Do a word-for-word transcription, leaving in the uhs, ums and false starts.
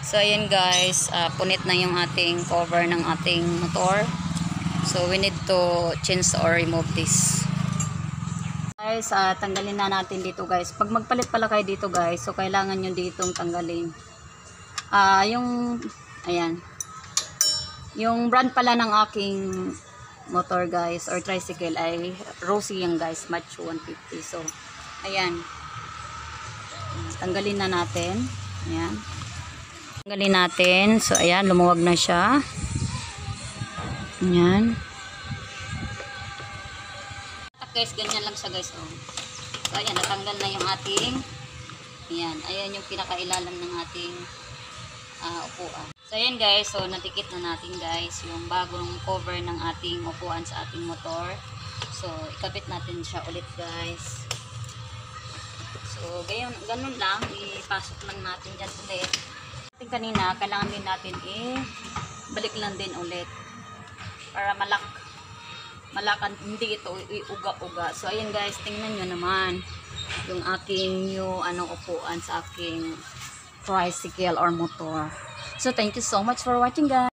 So ayan guys, uh, punit na yung ating cover ng ating motor. So we need to change or remove this. Guys, uh, tanggalin na natin dito guys. Pag magpalit pala kayo dito guys, so kailangan nyo ditong tanggalin. Ah, uh, yung ayan. Yung brand pala ng aking motor guys or tricycle ay Rossi yan guys, match one fifty. So ayan, tanggalin na natin. Ayan, tanggalin natin. So ayan, lumuwag na siya. Ayan guys, ganyan lang siya guys. Oh. So ayan, natanggal na yung ating ayan, ayan yung pinakailalam ng ating uh, upuan. So ayan guys, so natikit na natin guys yung bagong cover ng ating upuan sa ating motor. So ikabit natin siya ulit guys. So gayon, ganun lang, ipasok lang natin dyan ulit. Ating kanina, kailangan din natin i-balik lang din ulit para malak malakan, hindi ito iuga-uga. So ayan guys, tingnan nyo naman yung aking new ano, upuan sa aking tricycle or motor. So thank you so much for watching guys.